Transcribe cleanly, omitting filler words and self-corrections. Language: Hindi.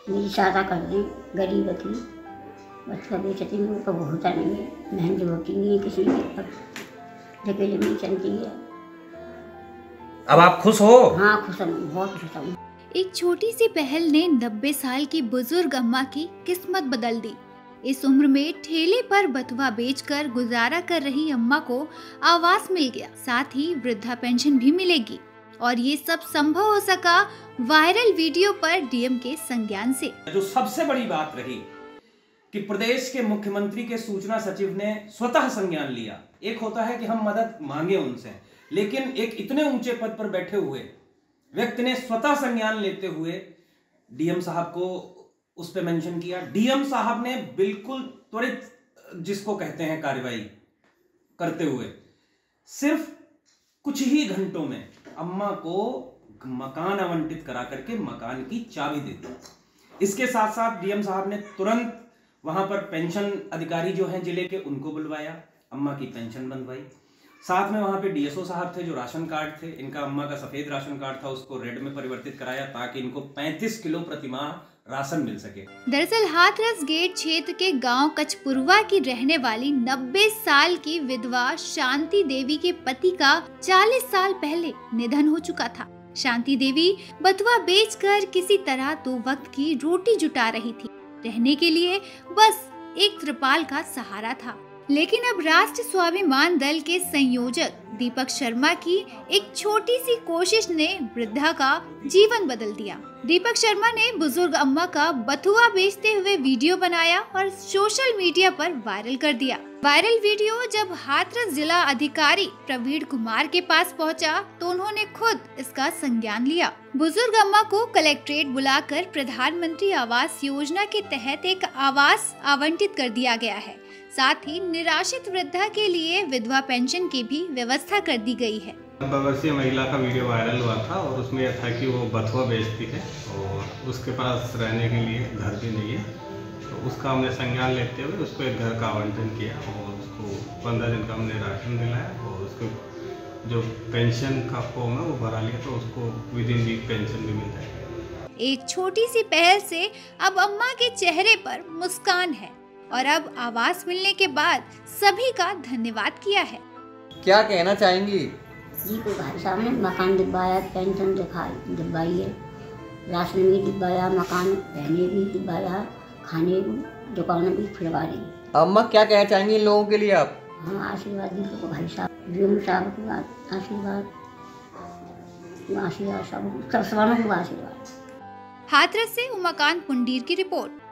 मेरी सहायता कर दें, गरीब थी, बच्चा बेचती हूँ तो होता नहीं है, बहन जो होती नहीं है किसी की, अकेले में चलती है। अब आप खुश हो? हाँ खुश हूँ, बहुत खुश हूँ। एक छोटी सी पहल ने 90 साल की बुजुर्ग अम्मा की किस्मत बदल दी। इस उम्र में ठेले पर बथुआ बेचकर गुजारा कर रही अम्मा को आवास मिल गया, साथ ही वृद्धा पेंशन भी मिलेगी। और ये सब संभव हो सका वायरल वीडियो पर डीएम के संज्ञान से। जो सबसे बड़ी बात रही कि प्रदेश के मुख्यमंत्री के सूचना सचिव ने स्वतः संज्ञान लिया। एक होता है कि हम मदद मांगे उनसे, लेकिन एक इतने ऊंचे पद पर बैठे हुए व्यक्ति ने स्वतः संज्ञान लेते हुए डीएम साहब को उस पे मेंशन किया। डीएम साहब ने बिल्कुल त्वरित, जिसको कहते हैं, कार्रवाई करते हुए सिर्फ कुछ ही घंटों में अम्मा को मकान आवंटित करा करके मकान की चाबी दे दी। इसके साथ साथ डीएम साहब ने तुरंत वहां पर पेंशन अधिकारी जो हैं जिले के, उनको बुलवाया, अम्मा की पेंशन बनवाई। साथ में वहां पे डीएसओ साहब थे जो राशन कार्ड थे, इनका अम्मा का सफेद राशन कार्ड था, उसको रेड में परिवर्तित कराया ताकि इनको 35 किलो प्रतिमाह राशन मिल सके। दरअसल हाथरस गेट क्षेत्र के गांव कचपुरवा की रहने वाली 90 साल की विधवा शांति देवी के पति का 40 साल पहले निधन हो चुका था। शांति देवी बथुआ बेचकर किसी तरह 2 वक्त की रोटी जुटा रही थी। रहने के लिए बस एक त्रिपाल का सहारा था। लेकिन अब राष्ट्र स्वाभिमान दल के संयोजक दीपक शर्मा की एक छोटी सी कोशिश ने वृद्धा का जीवन बदल दिया। दीपक शर्मा ने बुजुर्ग अम्मा का बथुआ बेचते हुए वीडियो बनाया और सोशल मीडिया पर वायरल कर दिया। वायरल वीडियो जब हाथरस जिला अधिकारी प्रवीण कुमार के पास पहुंचा तो उन्होंने खुद इसका संज्ञान लिया। बुजुर्ग अम्मा को कलेक्ट्रेट बुलाकर प्रधानमंत्री आवास योजना के तहत एक आवास आवंटित कर दिया गया है। साथ ही निराश्रित वृद्धा के लिए विधवा पेंशन की भी व्यवस्था कर दी गई है। 90 वर्षीय महिला का वीडियो वायरल हुआ था और उसमें यह था कि वो बथुआ बेचती है और उसके पास रहने के लिए घर भी नहीं है। तो उसका हमने संज्ञान लेते हुए उसको एक घर का आवंटन किया और उसको 15 दिन का हमने राशन दिलाया और उसको जो पेंशन का फॉर्म है वो भरा लिया, तो उसको विदिन वीक पेंशन भी मिल जाएगी। एक छोटी सी पहल से अब अम्मा के चेहरे पर मुस्कान है और अब आवास मिलने के बाद सभी का धन्यवाद किया है। क्या कहना चाहेंगी? जी को भाई साहब ने मकान दिलवाया, पेंशन दिलवाई है, राशन भी दिलवाया, मकान रहने भी दिलवाया, खाने दुकान भी खुलवा दी। अम्मा क्या कहना चाहेंगी इन लोगों के लिए आप? हाँ आशीर्वाद दी को भाई साहब, डीएम साहब को आशीर्वाद, आशीर्वाद सब सबनों को आशीर्वाद। हाथरस से उमाकांत पुंडीर की रिपोर्ट।